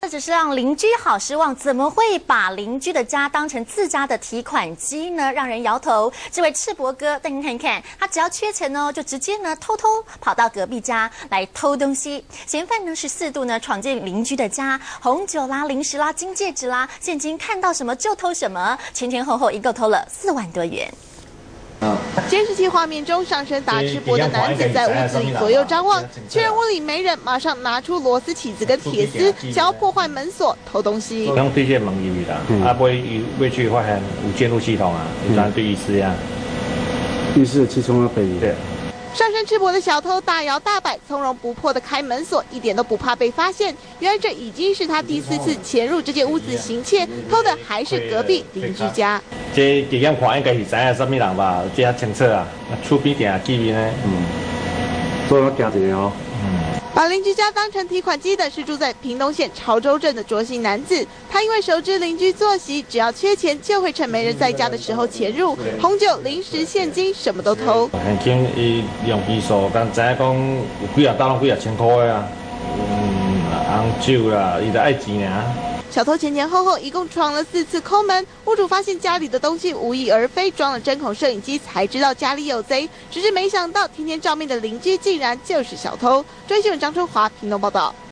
这只是让邻居好失望，怎么会把邻居的家当成自家的提款机呢？让人摇头。这位赤膊哥，带您看一看，他只要缺钱呢，就直接呢偷偷跑到隔壁家来偷东西。嫌犯呢是4度呢闯进邻居的家，红酒啦、零食啦、金戒指啦、现金，看到什么就偷什么，前后一共偷了4万多元。 监视器画面中，上身打赤膊的男子在屋子里左右张望，确认屋里没人，马上拿出螺丝起子跟铁丝，想要破坏门锁偷东西。 用对线门入去啦，尾去发现有监录系统啊，有咱对意思啊， 浴室其中要被对。 上身赤膊的小偷大摇大摆、从容不迫地开门锁，一点都不怕被发现。原来这已经是他第4次潜入这间屋子行窃，偷的还是隔壁邻居家。 这第眼看应该是知影什么人吧，这较清楚啊。厝边定见面呢， 所以我惊一个哦。 把邻居家当成提款机的是住在屏东县潮州镇的卓姓男子，他因为熟知邻居作息，只要缺钱就会趁没人在家的时候潜入，红酒、零食、现金什么都偷。 现金伊用技术，但知影讲有几啊刀拢几啊千块的啊，红酒啦，伊就爱钱尔。 小偷前后一共闯了4次抠门，屋主发现家里的东西无翼而飞，装了针孔摄影机才知道家里有贼，只是没想到天天照面的邻居竟然就是小偷。专新闻张春华屏东报道。